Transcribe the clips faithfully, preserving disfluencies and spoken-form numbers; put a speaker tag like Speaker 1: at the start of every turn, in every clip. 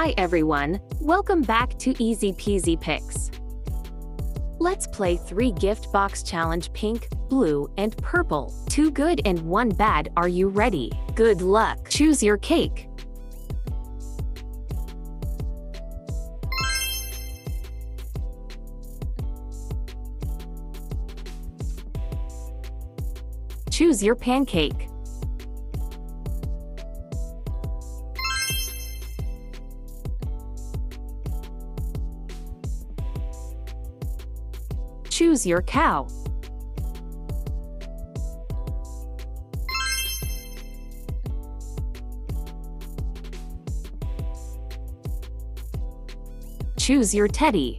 Speaker 1: Hi everyone, welcome back to Easy Peasy Picks. Let's play three gift box challenge: pink, blue, and purple. Two good and one bad. Are you ready? Good luck. Choose your cake. Choose your pancake. Choose your cow. Choose your teddy.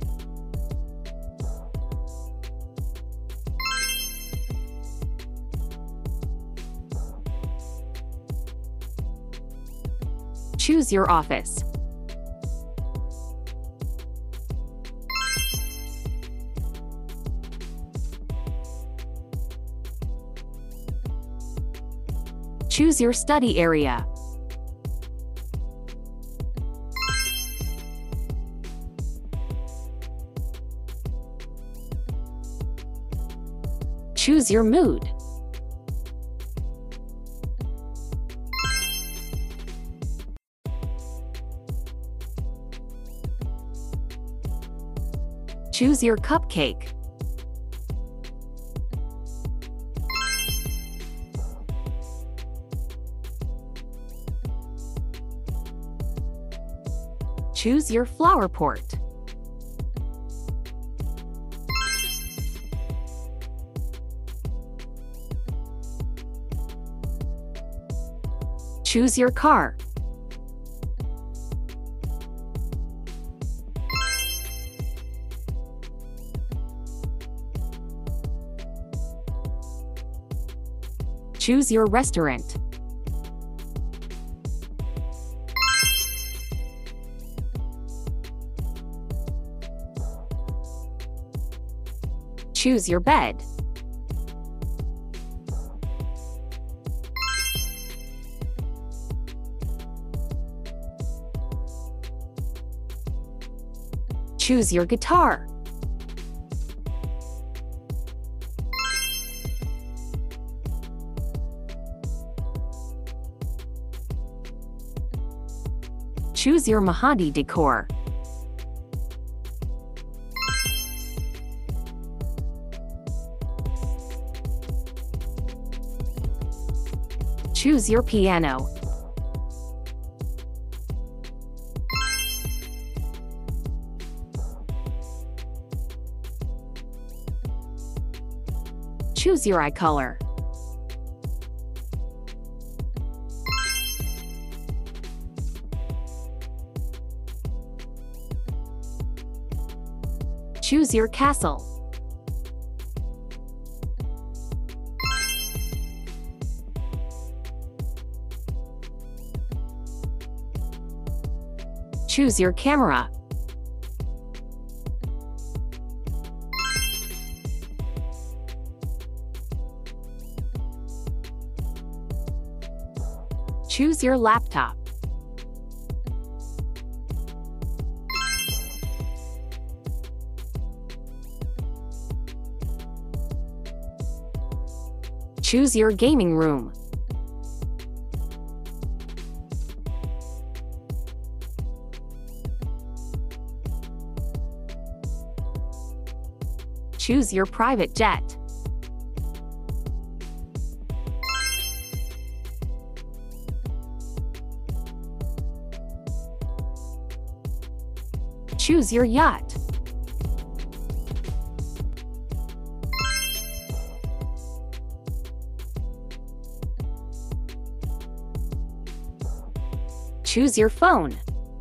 Speaker 1: Choose your office. Choose your study area. Choose your mood. Choose your cupcake. Choose your flower pot. Choose your car. Choose your restaurant. Choose your bed. Choose your guitar. Choose your mahogany decor. Choose your piano. Choose your eye color. Choose your castle. Choose your camera. Choose your laptop. Choose your gaming room. Choose your private jet. Choose your yacht. Choose your phone.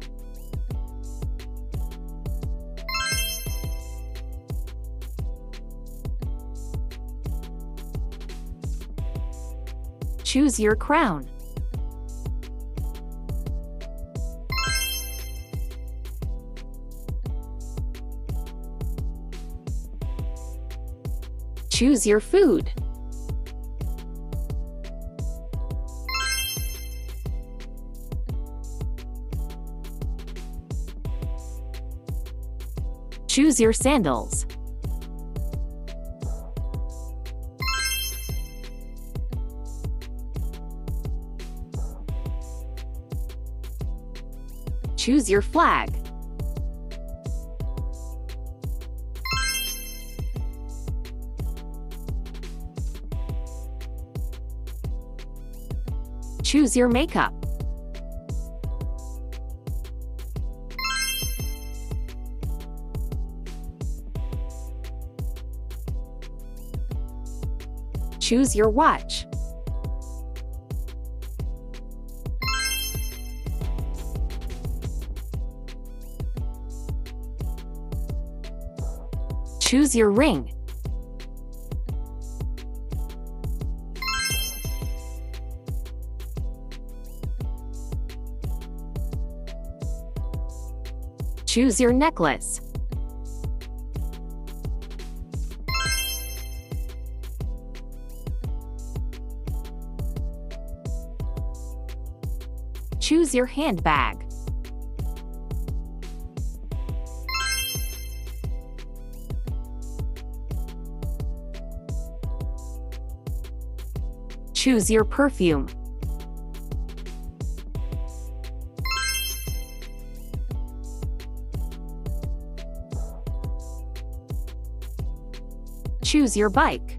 Speaker 1: Choose your crown. Choose your food. Choose your sandals. Choose your flag. Choose your makeup. Choose your watch. Choose your ring. Choose your necklace. Choose your handbag. Choose your perfume. Choose your bike.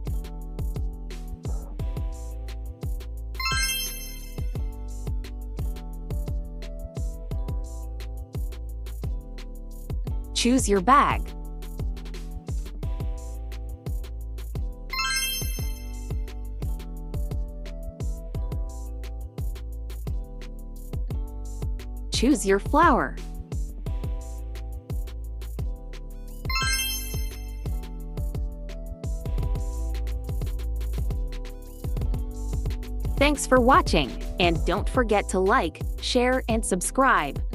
Speaker 1: Choose your bag. Choose your flower. Thanks for watching, and don't forget to like, share, and subscribe.